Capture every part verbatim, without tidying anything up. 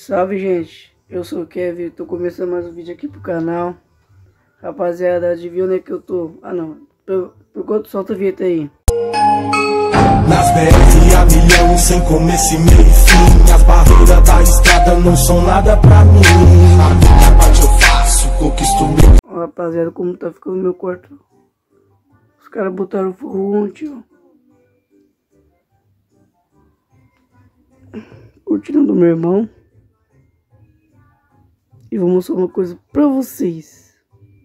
Salve, gente, eu sou o Kevin, tô começando mais um vídeo aqui pro canal. Rapaziada, adivinha onde é que eu tô? Ah não, por, por quanto solta a vinheta aí. Nas B R a milhão, sem começo e meio e fim. As barreiras da estrada não são nada pra mim. A minha parte eu faço, conquisto meu. Ó, rapaziada, como tá ficando meu quarto. Os caras botaram forro ontem, ó. Cortina do meu irmão. E vou mostrar uma coisa pra vocês.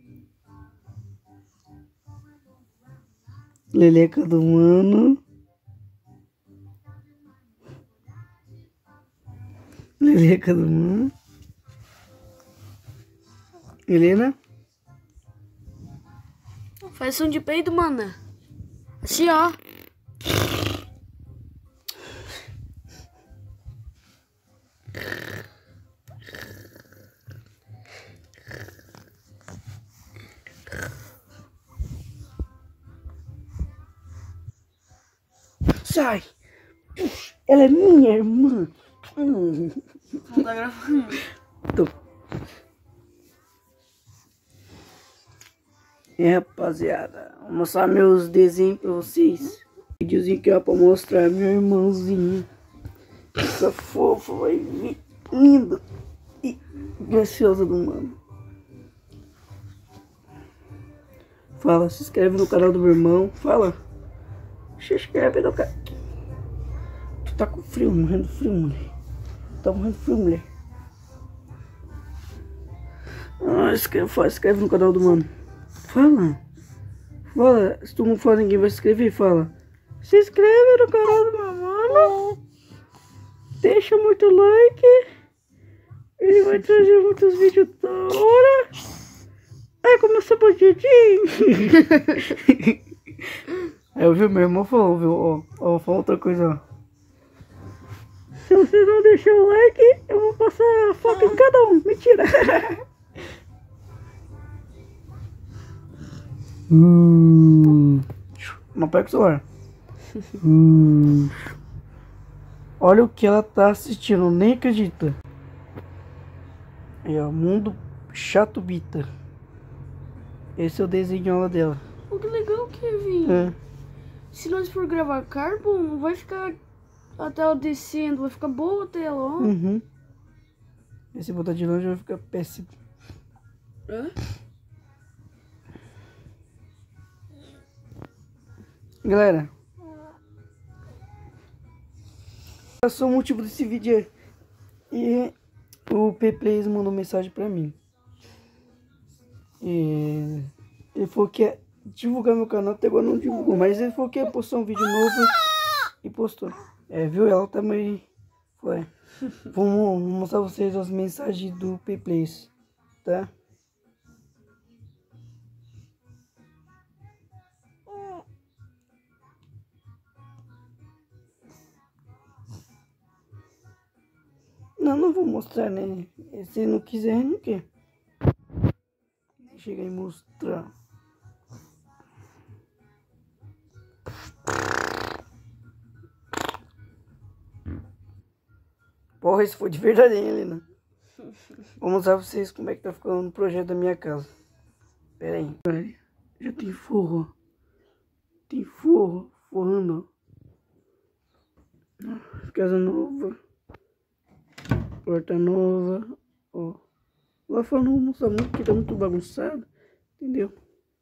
Leleca do mano. Leleca do mano. Helena. Faz som de peido, mano. Assim, ó. Sai! Ela é minha irmã. Hum. Não tá gravando. Tô. É, rapaziada, vou mostrar meus desenhos pra vocês. Videozinho que é pra mostrar meu irmãozinho. Essa fofa, vai vir linda e graciosa do mano. Fala, se inscreve no canal do meu irmão. Fala. Se inscreve no canal. Tu tá com frio, morrendo de frio, mulher. Tá morrendo de frio, mulher. Ah, escreve, fala, escreve no canal do mano. Fala. Fala. Se tu não for, ninguém vai se inscrever. Fala. Se inscreve no canal do meu mano. Deixa muito like. Ele vai trazer muitos vídeos da hora. Ai, começou o bandidinho. Aí eu vi meu irmão falou, viu? Ó, ó, falou outra coisa, ó. Se vocês não deixarem o like, eu vou passar a foto em cada um. Mentira. hum. Não pega o celular. hum. Olha o que ela tá assistindo, nem acredita. Aí, ó, Mundo Chato Bita. Esse é o desenho dela. Oh, que legal, Kevin. É. Se nós for gravar Carbon, vai ficar a tela descendo, vai ficar boa a tela, ó. Uhum. E se botar de longe vai ficar péssimo. Hã? Galera, eu sou o motivo desse vídeo aí. E o P-Plays mandou mensagem pra mim. E ele falou que ia divulgar meu canal, até agora não divulgou, mas ele falou que ia postar um vídeo novo e postou. É, viu? Ela também foi. Vamos mostrar pra vocês as mensagens do P-Plays, tá? Não, não vou mostrar, né? Se não quiser, não quer. Chega e mostrar. Porra, isso foi de verdade, hein, Helena? Vou mostrar pra vocês como é que tá ficando o projeto da minha casa. Pera aí. Já tem forro, ó. Tem forro, forrando, ó. Casa nova. Porta nova, ó. Lá fora não vou mostrar muito porque tá muito bagunçado, entendeu?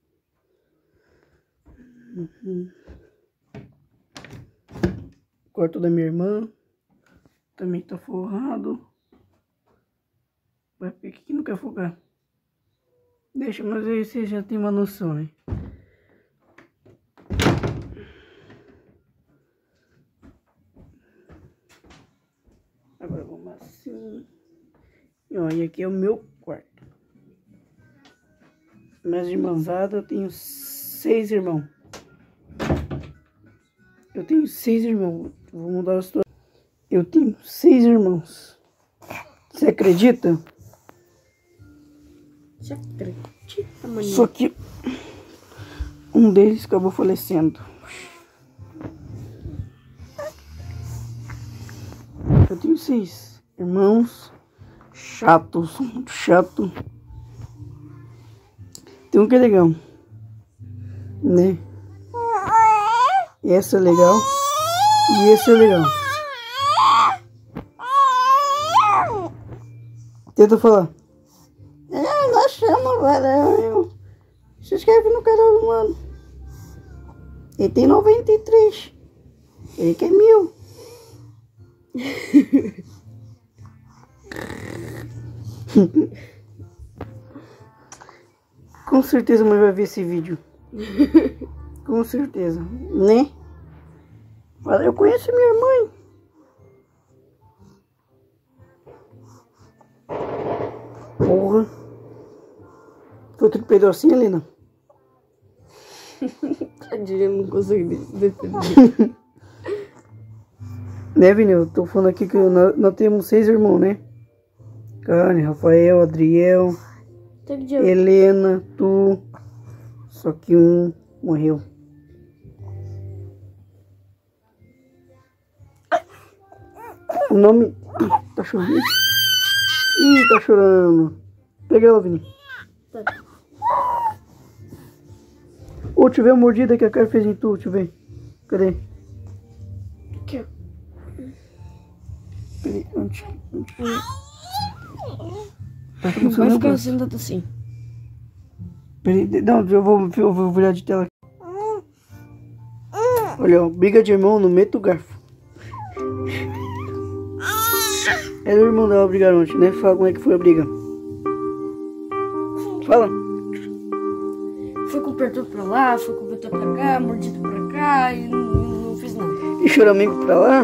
Uhum. Quarto da minha irmã também tá forrado. Vai ver que não quer folgar. Deixa, mas aí você já tem uma noção, né? Agora vamos assim. E, ó, e aqui é o meu quarto. Minhas irmãzadas, eu tenho seis irmãos. Eu tenho seis irmãos. Vou mudar a situação. Eu tenho seis irmãos. Você acredita? Você acredita, maninho? Só que um deles acabou falecendo. Eu tenho seis irmãos. Chato, sou muito chato. Tem um que é legal, né? Essa é legal. E esse é legal. Tenta falar. É, nós chama, valeu. Se inscreve no canal do mano. Ele tem noventa e três. Ele quer mil. Com certeza a mãe vai ver esse vídeo. Com certeza, né? Eu conheço minha mãe. Porra. Foi tudo pedacinho, Helena? Tadinha, não consegui defender. Né, Vini? Eu tô falando aqui que nós, nós temos seis irmãos, né? Karen, Rafael, Adriel, Helena, tu. Só que um morreu. O nome... Tá chorando. Ih, tá chorando. Pega ela, Vini. Tá. Ô, deixa eu ver a mordida que a cara fez em tu, deixa eu ver. Cadê? Aqui, ó. Peraí, onde? onde? Tá Vai ficar sentado assim. Peraí, não, eu vou, eu vou virar de tela. Olha, ó, briga de irmão, não meta o garfo. Ela e o irmão dela brigaram ontem, né? Fala como é que foi a briga. Fala. Foi cobertor pra lá, foi cobertor pra cá, mordido pra cá e não, não fiz nada. E choramento pra lá.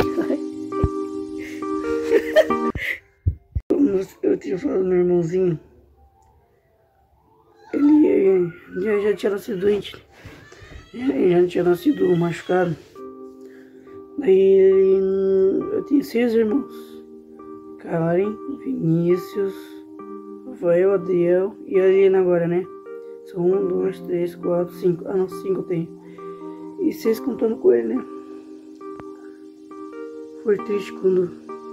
Eu tinha falado do meu irmãozinho. Ele já, já tinha nascido doente. Ele já tinha nascido machucado. Daí ele, eu tinha seis irmãos. Karen, Vinícius, Rafael, Adriel e a Helena agora, né? São um, dois, três, quatro, cinco. Ah não, cinco eu tenho. E seis contando com ele, né? Foi triste quando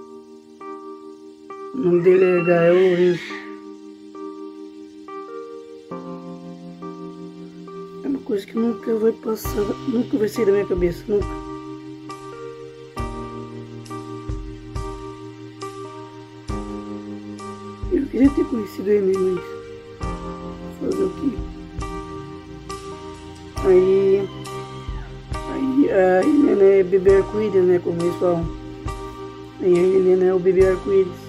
o nome dele é Gael Lourenço. É uma coisa que nunca vai passar, nunca vai sair da minha cabeça, nunca. Eu queria ter conhecido ele, mas fazer o quê? Aí, aí a Helena é bebê arco-íris, né, como eles falam. Aí a Helena é o bebê arco-íris.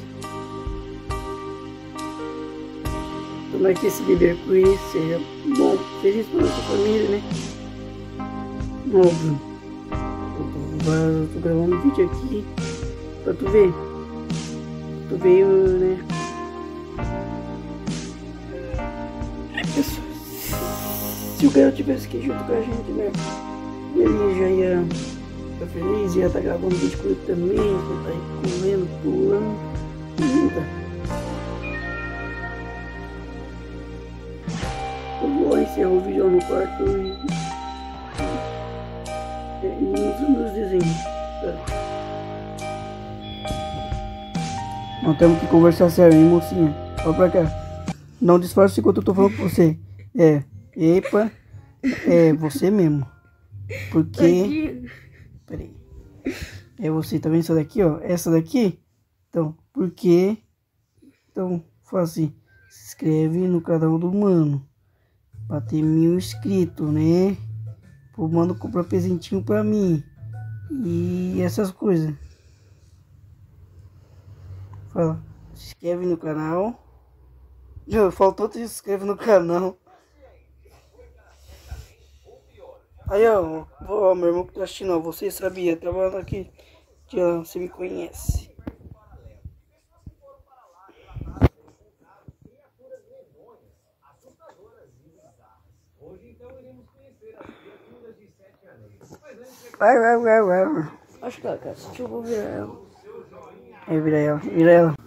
Tomara que esse bebê arco-íris seja bom, feliz para nossa família, né? Óbvio. Eu tô gravando um vídeo aqui pra tu ver. Tu veio, né? Se o Gael tivesse aqui junto com a gente, né? Ele já ia ficar feliz, ia estar gravando vídeo com ele também, ia estar aí comendo, pulando. Não tá. Eu vou encerrar o vídeo no quarto e, e nos meus desenhos. Tá? Nós temos que conversar sério, hein, mocinha? Olha pra cá. Não disfarce enquanto eu tô falando com você. É, epa, é você mesmo. Porque... Peraí. É você, tá vendo essa daqui, ó? Essa daqui? Então, porque... Então, faz assim. Se inscreve no canal do mano. Pra ter mil inscritos, né? O mano comprar presentinho pra mim. E essas coisas. Fala. Se inscreve no canal. Já faltou te inscreve no canal. Aí ó, ó, meu irmão que tá assistindo, ó, você sabia, trabalhando aqui. Já você me conhece. Vai, vai, vai, vai. Acho que ela quer assistir, eu vou virar ela. Aí vira ela, vira ela.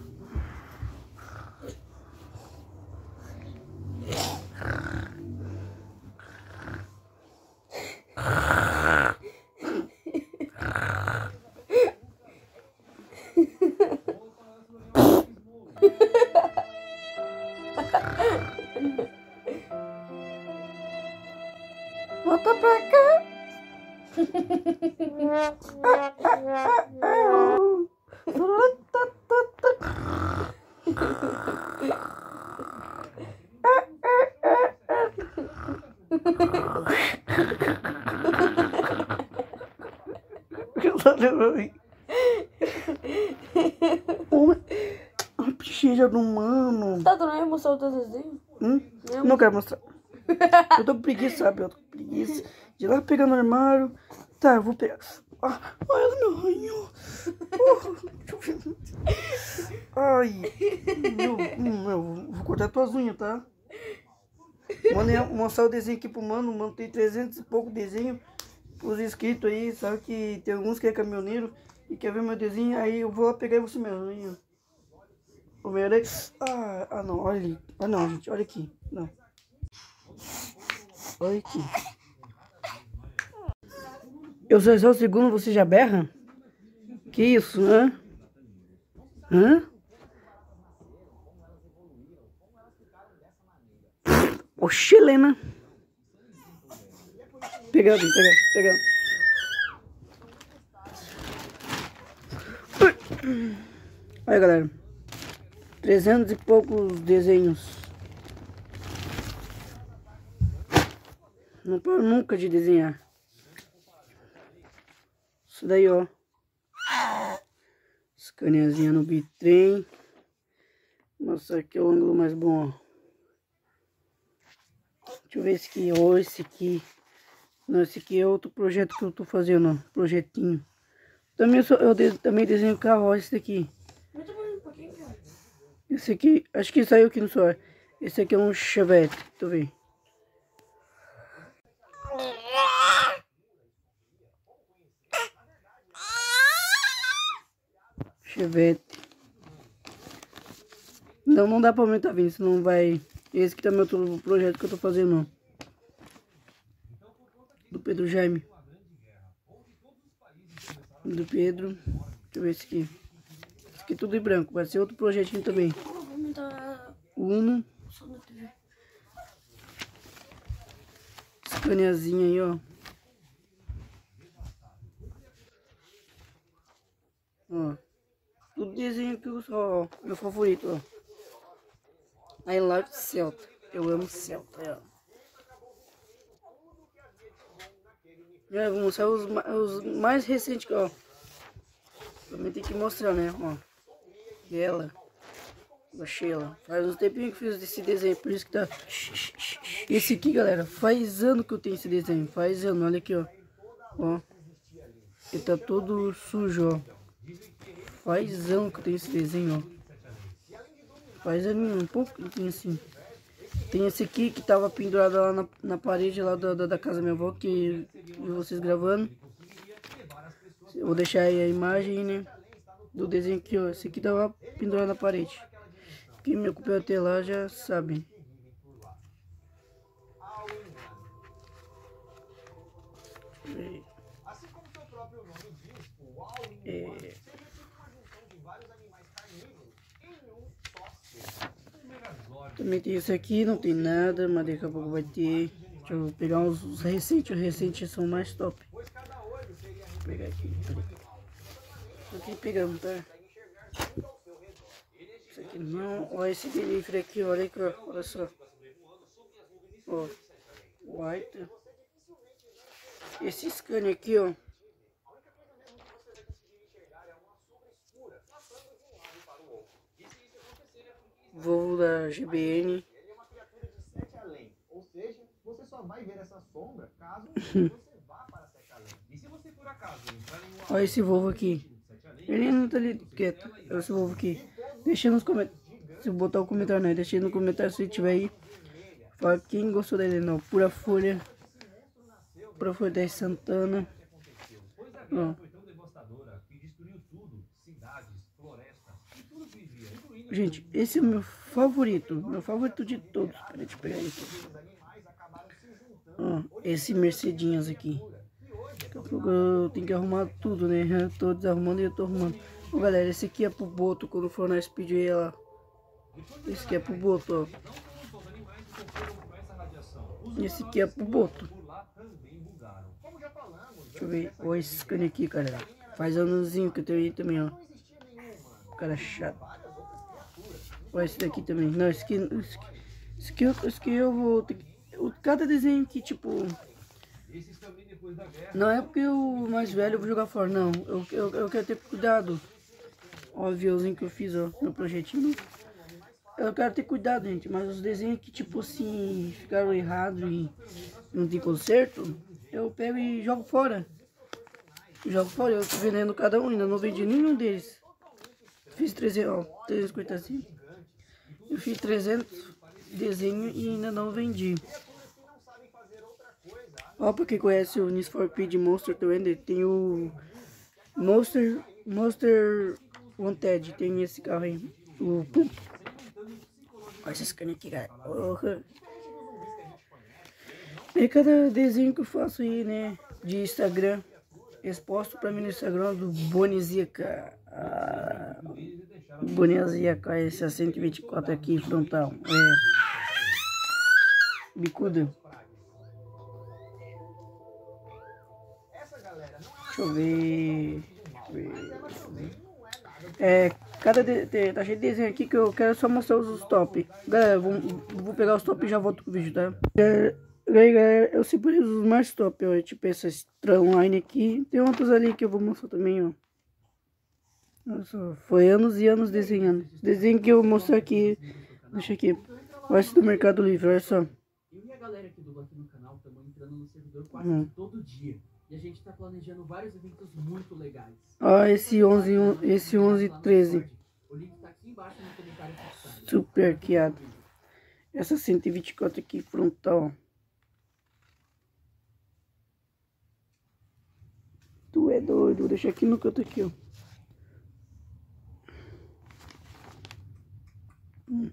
Volta pra cá. Homem, a bexiga do mano. Tá, tu não ia mostrar o teu desenho? Hum? Não. Não quero mostrar. Eu tô com preguiça, sabe? Eu tô com preguiça de ir lá pegar no armário. Tá, eu vou pegar. Ah, ai, ela me arranhou. Oh, ai, meu, hum, eu vou cortar tuas unhas, tá? Mano, ia mostrar o desenho aqui pro mano. O mano tem trezentos e pouco desenho. Os inscritos aí, sabe que tem alguns que é caminhoneiro e quer ver meu desenho. Aí eu vou lá pegar e você me arranha. O meu é... Ah, ah, não, olha ali. Ah, não, gente, olha aqui. Não. Olha aqui. Eu sou só o segundo, você já berra? Que isso, hã? Hã? Oxi, Helena. Pegando, pegando, pegando. Olha, galera. Trezentos e poucos desenhos. Não paro nunca de desenhar. Isso daí, ó. Escaneazinha no bitrem. Nossa, aqui é o ângulo mais bom, ó. Deixa eu ver esse aqui, ó, esse aqui. Não, esse aqui é outro projeto que eu tô fazendo, ó. Projetinho. Também, sou, eu de, também desenho carro, ó, esse daqui. Esse aqui, acho que saiu aqui no celular. Esse aqui é um Chevette, deixa eu ver. Chevette. Não, não dá pra aumentar, Vini, senão vai... Esse aqui também é outro projeto que eu tô fazendo, ó. Do Pedro Jaime. Do Pedro. Deixa eu ver esse aqui. Esse aqui é tudo em branco, vai ser outro projetinho também. Uno. Escaneazinha aí, ó. Ó. Tudo desenho que eu só, ó. Meu favorito, ó. I love Celta. Eu amo Celta, ó. Já vou mostrar os, os mais recentes, ó. Também tem que mostrar, né, ó. Ela. A Sheila. Faz uns tempinhos que eu fiz esse desenho, por isso que tá... Esse aqui, galera, faz ano que eu tenho esse desenho. Faz ano, olha aqui, ó. Ó. Ele tá todo sujo, ó. Faz ano que eu tenho esse desenho, ó. Faz um pouquinho assim. Tem esse aqui que tava pendurado lá na, na parede lá da, da, da casa da minha avó, que vi vocês gravando. Eu vou deixar aí a imagem, né, do desenho aqui, ó. Esse aqui tava pendurado na parede. Quem me acompanhou até lá já sabe. É... Também tem esse aqui, não tem nada, mas daqui a pouco vai ter. Deixa eu pegar uns, os recentes, os recentes são mais top. Vou pegar aqui. Aqui pegamos, tá? Isso aqui não. Olha esse delivery aqui, olha aqui, ó. Olha só. Ó. White. Esse scanner aqui, ó. Volvo da G B N. Ou seja, você só vai ver essa sombra caso você vá para sete além. E se você por acaso entrar em uma... Olha esse Volvo aqui. Ele não tá ali quieto. Olha esse Volvo aqui. Deixa nos comentários. Se eu botar o comentário, né? Deixa no comentário se tiver aí. Fala quem gostou dele, não. Pura Folha. Pura Folha da Santana. Ó. Gente, esse é o meu favorito. Meu favorito de todos. Peraí, deixa eu pegar ele aqui. Ó, esse Mercedinhas aqui. Eu tenho que arrumar tudo, né? Eu tô desarrumando e eu tô arrumando. Ó, galera, esse aqui é pro Boto quando for na Speedway lá. Esse aqui é pro Boto, ó. Esse aqui é pro Boto. Deixa eu ver. Olha esse scan aqui, cara. Faz anozinho que eu tenho aí também, ó. Cara chato. Olha esse daqui também. Não, esse aqui... Esse aqui, esse aqui, eu, esse aqui eu vou... Ter que, cada desenho que, tipo... Não é porque o mais velho eu vou jogar fora, não. Eu, eu, eu quero ter cuidado. Ó, o aviãozinho que eu fiz, ó, no projetinho. Eu quero ter cuidado, gente. Mas os desenhos que, tipo assim, ficaram errados e não tem conserto, eu pego e jogo fora. Eu jogo fora, eu tô vendendo cada um, ainda não vendi nenhum deles. Fiz trezentos, ó, trezentos e cinquenta e cinco. Eu fiz trezentos desenhos e ainda não vendi. Ó, pra quem conhece o Need for Speed Monster também, tem o Monster, Monster Wanted, tem esse carro aí, o Pump. Olha esses caninhos aqui, cara. Uhum. E cada desenho que eu faço aí, né, de Instagram, exposto pra mim no Instagram do Bonizica. Ah, Bonizica, esse é cento e vinte e quatro aqui, frontal. É. Bicuda. Deixa eu ver. Deixa eu ver. É, cada de, de, tá cheio de desenho aqui que eu quero só mostrar os top. Galera, vou, vou pegar os top e já volto com o vídeo, tá? É, galera, eu separei os mais top, ó. Tipo essa Strongline aqui. Tem outros ali que eu vou mostrar também, ó. Nossa, foi anos e anos desenhando. Desenho que eu vou mostrar aqui. Deixa aqui. Olha esse do Mercado Livre, olha só. Eu e a galera aqui do aqui no canal estamos entrando no servidor quase hum. todo dia. E a gente tá planejando vários eventos muito legais. Ó, esse onze, esse onze treze. O link tá aqui embaixo no comentário fixado. Super arqueado. Essa cento e vinte e quatro aqui frontal. Tu é doido. Vou deixar aqui no canto aqui, ó. Hum.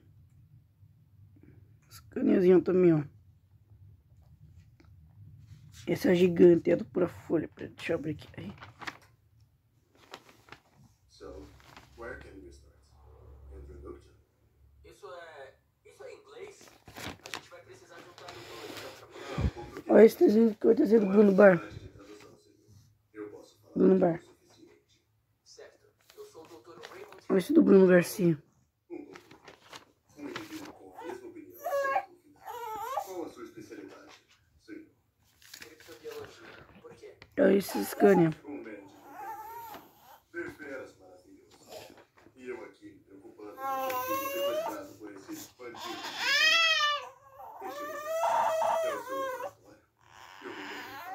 As caninhazinhas também, ó. Essa é gigante, é do Pura Folha. Deixa eu abrir aqui. Aí. So, where can we start? Introduction? Isso é... Isso é inglês? A gente vai precisar juntar no dois. Olha esse desenho que eu vou trazer do Bruno Bar. Bruno Bar. Certo. Eu sou o doutor Raymond. Olha esse do Bruno Garcia. Um indivíduo com a mesma opinião. Qual a sua especialidade? Sim. Criptobiologia. Por quê? Olha esse Scania. Um médico. Deveras maravilhoso. E eu aqui me preocupando com o filho sequestrado por esse bandido. Deixa eu ver. É o seu laboratório. Eu vou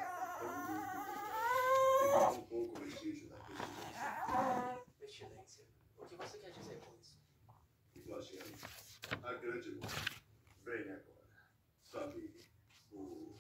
perguntar. Um pouco vestígio da pestilência. Pestilência? O que você quer dizer com isso? Flagelo. A grande morte. Vem agora. Sabe o...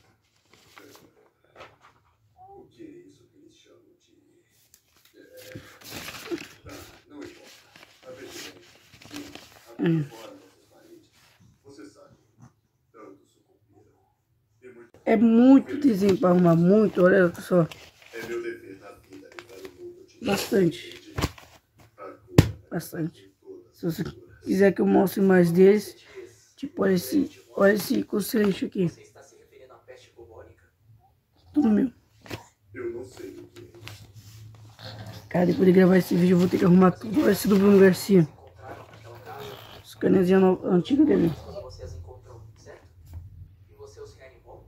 O que é isso que eles chamam de... É... Tá, não importa. A pestilência. Sim. Até fora dessas paredes. Você sabe. Tanto sucumbiram. E muito... É muito desenho pra arrumar, muito, olha só. É meu dever na vida evitar o mundo de... Bastante. Bastante. Se você quiser que eu mostre mais deles, tipo, olha esse, olha esse conselho aqui. Você está se referindo à peste bubônica? Tudo meu. Eu não sei o que é isso. Cara, depois de gravar esse vídeo eu vou ter que arrumar tudo. Olha esse do Bruno Garcia. As canezinhas antigas dele. Você as encontrou, certo? E você os reanimou?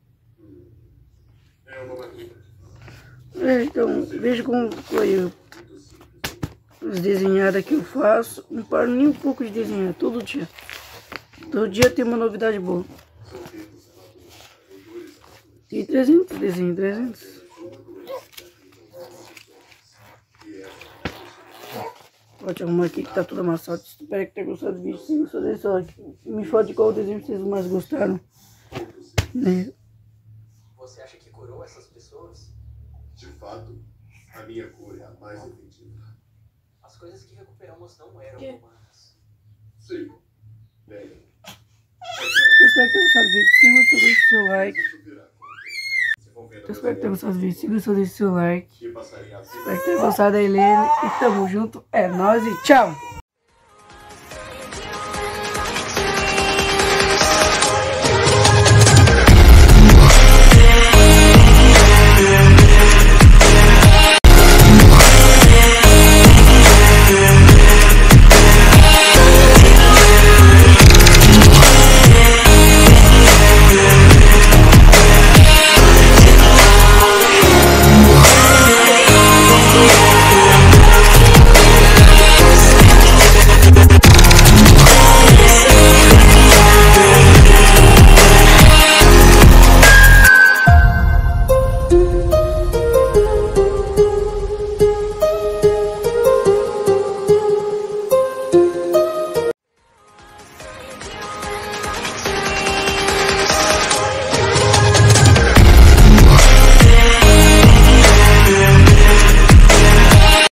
É uma maneira. É, então, veja como foi os desenhados que eu faço. Não paro nem um pouco de desenhar, todo dia. Todo dia tem uma novidade boa. Tem trezentos desenhos, trezentos. Pode arrumar aqui que tá tudo amassado. Espero que tenha gostado do vídeo. Se gostou desse like, me fala de qual desenho vocês mais gostaram. Né? Você acha que curou essas pessoas? De fato, a minha cor é a mais efetiva. As coisas que recuperamos não eram humanas. Sim. Bem. Eu espero que tenha gostado do vídeo. Se gostou, deixe seu like. Eu espero que tenha gostado do vídeo. Se gostou, deixe seu like. Espero que tenha gostado da Helene. E tamo junto. É nóis e tchau!